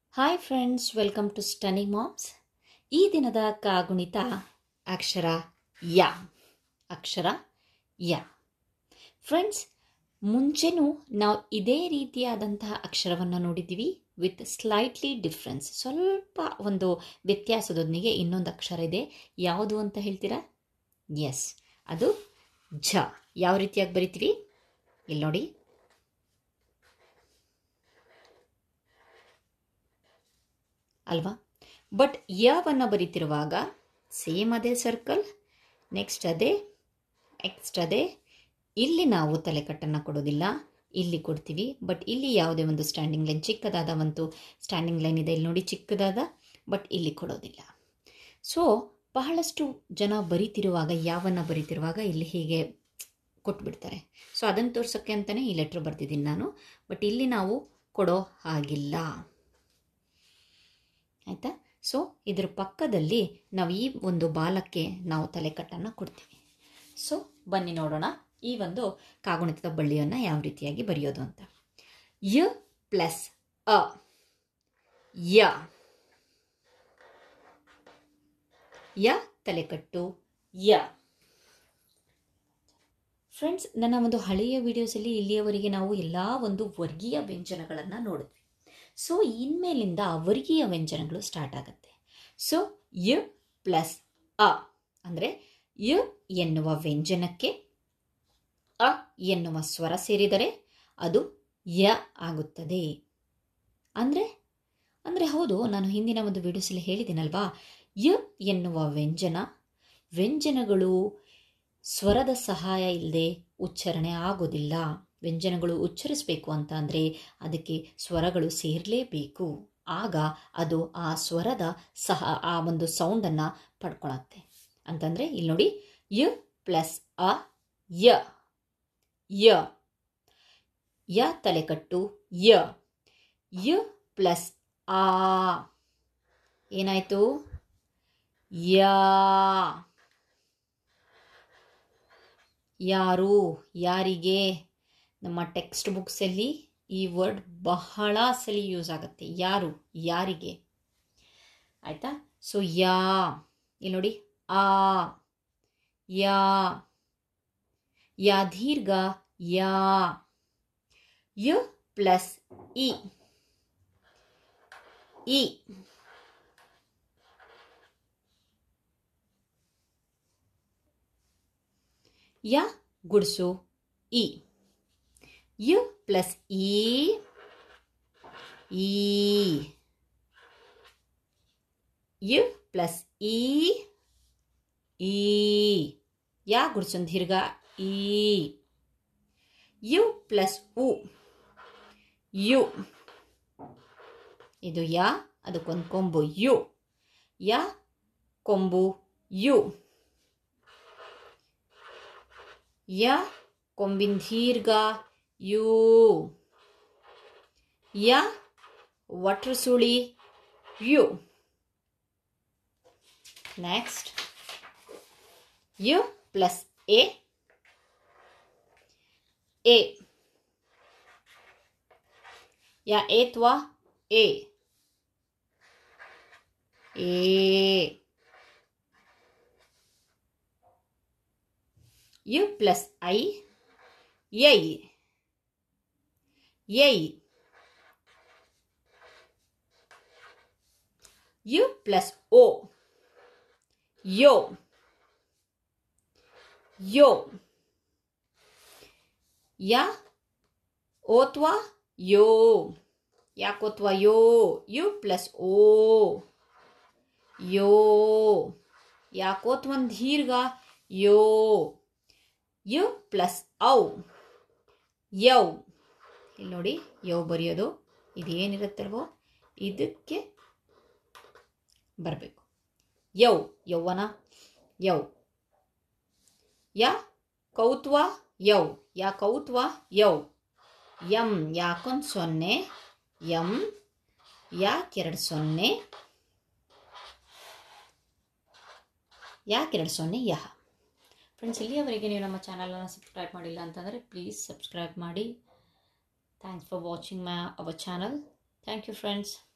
Hi friends, welcome to Stunning Moms. ಈ ದಿನದ ಕಾಗುಣಿತ ಅಕ್ಷರ ಯ. ಅಕ್ಷರ ಯ. ಫ್ರೆಂಡ್ಸ್, ಮುಂಚೆನೂ ನಾವು ಇದೇ ರೀತಿಯಾದಂತಹ ಅಕ್ಷರವನ್ನು ನೋಡಿದ್ದೀವಿ. ವಿತ್ ಸ್ಲೈಟ್ಲಿ ಡಿಫ್ರೆನ್ಸ್, ಸ್ವಲ್ಪ ಒಂದು ವ್ಯತ್ಯಾಸದೊಂದಿಗೆ ಇನ್ನೊಂದು ಅಕ್ಷರ ಇದೆ. ಯಾವುದು ಅಂತ ಹೇಳ್ತೀರಾ? ಎಸ್, ಅದು ಝ. ಯಾವ ರೀತಿಯಾಗಿ ಬರಿತೀವಿ ಇಲ್ಲಿ ನೋಡಿ. ಅಲ್ವಾ? ಬಟ್ ಯವನ್ನು ಬರಿತಿರುವಾಗ ಸೇಮ್ ಅದೇ ಸರ್ಕಲ್, ನೆಕ್ಸ್ಟ್ ಅದೇ. ಇಲ್ಲಿ ನಾವು ತಲೆಕಟ್ಟನ್ನು ಕೊಡೋದಿಲ್ಲ, ಇಲ್ಲಿ ಕೊಡ್ತೀವಿ. ಬಟ್ ಇಲ್ಲಿ ಯಾವುದೇ ಒಂದು ಸ್ಟ್ಯಾಂಡಿಂಗ್ ಲೈನ್, ಚಿಕ್ಕದಾದ ಒಂದು ಸ್ಟ್ಯಾಂಡಿಂಗ್ ಲೈನ್ ಇದೆ ಇಲ್ಲಿ ನೋಡಿ, ಚಿಕ್ಕದಾದ. ಬಟ್ ಇಲ್ಲಿ ಕೊಡೋದಿಲ್ಲ. ಸೊ ಬಹಳಷ್ಟು ಜನ ಬರಿತಿರುವಾಗ, ಯಾವನ್ನು ಬರಿತಿರುವಾಗ ಇಲ್ಲಿ ಹೀಗೆ ಕೊಟ್ಬಿಡ್ತಾರೆ. ಸೊ ಅದನ್ನು ತೋರ್ಸೋಕ್ಕೆ ಅಂತಲೇ ಈ ಲೆಟ್ರ್ ಬರ್ತಿದ್ದೀನಿ ನಾನು. ಬಟ್ ಇಲ್ಲಿ ನಾವು ಕೊಡೋ ಹಾಗಿಲ್ಲ, ಆಯಿತಾ? ಸೊ ಇದರ ಪಕ್ಕದಲ್ಲಿ ನಾವು ಈ ಒಂದು ಬಾಲಕ್ಕೆ ನಾವು ತಲೆಕಟ್ಟನ್ನು ಕೊಡ್ತೀವಿ. ಸೊ ಬನ್ನಿ ನೋಡೋಣ ಈ ಒಂದು ಕಾಗುಣಿತದ ಬಳ್ಳಿಯನ್ನು ಯಾವ ರೀತಿಯಾಗಿ ಬರೆಯೋದು ಅಂತ. ಯ ಪ್ಲಸ್ ಅ, ಯ. ಯ ತಲೆಕಟ್ಟು ಯ. ಫ್ರೆಂಡ್ಸ್, ನನ್ನ ಒಂದು ಹಳೆಯ ವಿಡಿಯೋಸಲ್ಲಿ ಇಲ್ಲಿಯವರೆಗೆ ನಾವು ಎಲ್ಲ ಒಂದು ವರ್ಗೀಯ ವ್ಯಂಜನಗಳನ್ನು ನೋಡಿದ್ವಿ. ಸೊ ಇನ್ಮೇಲಿಂದ ವರ್ಗೀಯ ವ್ಯಂಜನಗಳು ಸ್ಟಾರ್ಟ್ ಆಗುತ್ತೆ. ಸೊ ಯ ಪ್ಲಸ್ ಅ ಅಂದರೆ ಯ ಎನ್ನುವ ವ್ಯಂಜನಕ್ಕೆ ಅ ಎನ್ನುವ ಸ್ವರ ಸೇರಿದರೆ ಅದು ಯ ಆಗುತ್ತದೆ. ಅಂದರೆ ಹೌದು, ನಾನು ಹಿಂದಿನ ಒಂದು ವಿಡಿಯೋಸಲ್ಲಿ ಹೇಳಿದ್ದೀನಲ್ವಾ, ಯ ಎನ್ನುವ ವ್ಯಂಜನಗಳು ಸ್ವರದ ಸಹಾಯ ಇಲ್ಲದೆ ಉಚ್ಚಾರಣೆ ಆಗೋದಿಲ್ಲ. ವ್ಯಂಜನಗಳು ಉಚ್ಚರಿಸಬೇಕು ಅಂತ ಅಂದರೆ ಅದಕ್ಕೆ ಸ್ವರಗಳು ಸೇರಲೇಬೇಕು. ಆಗ ಅದು ಆ ಸ್ವರದ ಆ ಒಂದು ಸೌಂಡನ್ನು ಪಡ್ಕೊಳತ್ತೆ. ಅಂತಂದರೆ ಇಲ್ಲಿ ನೋಡಿ, ಯ ಪ್ಲಸ್ ಅ, ಯ. ಯ. ಯ ತಲೆಕಟ್ಟು ಯ. ಯ ಪ್ಲಸ್ ಆ ಏನಾಯಿತು? ಯಾ. ಯಾರು, ಯಾರಿಗೆ. ನಮ್ಮ ಟೆಕ್ಸ್ಟ್ ಬುಕ್ಸಲ್ಲಿ ಈ ವರ್ಡ್ ಬಹಳ ಸಲ ಯೂಸ್ ಆಗುತ್ತೆ. ಯಾರು, ಯಾರಿಗೆ. ಆಯಿತಾ? ಸೊ ಯಾ. ಇಲ್ಲಿ ನೋಡಿ, ಆ. ಯಾ. ಯಾ ದೀರ್ಘ ಯಾ. ಯ ಪ್ಲಸ್ ಇ. ಇ. ಯ ಗುಡ್ಸು ಇ. ಯ ಪ್ಲಸ್ ಇ. ಈ. ಯ ಪ್ಲಸ್ ಇ. ಈ. ಯಾ ಗುಡ್ಸು ದೀರ್ಘ ಈ. ಯು ಪ್ಲಸ್ ಉ. ಯು. ಇದು ಯಾ, ಅದಕ್ಕೊಂದು ಕೊಂಬು ಯು. ಯಾ ಕೊಂಬು ಯು. ಯ ಕೊಂಬಿನ ದೀರ್ಘ ಯು. ಯ ವಟ್ರ ಸುಳಿ ಯು. ನೆಕ್ಸ್ಟ್ ಯ ಪ್ಲಸ್ ಎ. ಎ. ಯಾ ಏತ್ವಾ ಎ. ಎ. ಯು ಪ್ಲಸ್ ಐ. ಯೈ. ಯೈ. ಯು ಪ್ಲಸ್ ಓ. ಯೋ. ಯೋ. ಯಾ ಓತ್ವಾ ಯೋ. ಯಾಕೋತ್ವಾ ಯೋ. ಯು ಪ್ಲಸ್ ಓ. ಯೋ. ಯಾಕೋತ್ವನ್ ದೀರ್ಘ ಯೋ. ಯು ಪ್ಲಸ್ ಔ. ಯೌ. ಇಲ್ಲಿ ನೋಡಿ, ಯೌ ಬರೆಯೋದು ಇದೇನಿರುತ್ತಲ್ವೋ ಇದಕ್ಕೆ ಬರಬೇಕು. ಯೌ ಯೌವನ ಯೌ. ಯಾ ಕೌತ್ವ ಯೌ. ಯಾ ಕೌತ್ವ ಯೌ. ಯಂ ಯಾಕೊಂದು ಸೊನ್ನೆ ಯಂ. ಯಾಕೆರಡು ಸೊನ್ನೆ. ಯಾಕೆರಡು ಸೊನ್ನೆ ಯಹ. ಫ್ರೆಂಡ್ಸ್, ಇಲ್ಲಿಯವರೆಗೆ ನೀವು ನಮ್ಮ ಚಾನಲನ್ನು ಸಬ್ಸ್ಕ್ರೈಬ್ ಮಾಡಿಲ್ಲ ಅಂತಂದರೆ ಪ್ಲೀಸ್ ಸಬ್ಸ್ಕ್ರೈಬ್ ಮಾಡಿ. Thanks for watching our channel. Thank you, friends.